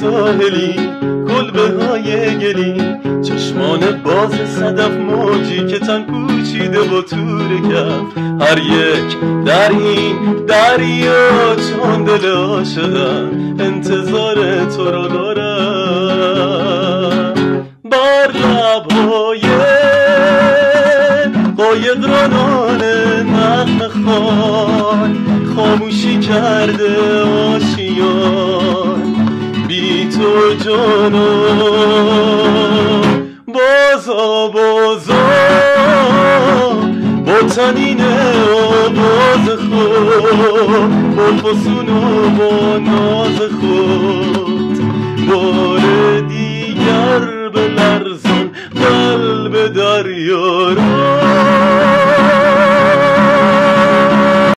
ساحلی کلبه های گلی، چشمان باز صدف موجی که تن پوچیده با تور کف، هر یک در این دریا چون دل عاشقم انتظار تو را دارم. بر لبهای قایق رانان نغمه خوان خاموشی کرده آشیان، بی تو جانم بازا بازا با تنین آواز خود، با فسون و با ناز خود، بار دیگر به لرزان قلب دریا را.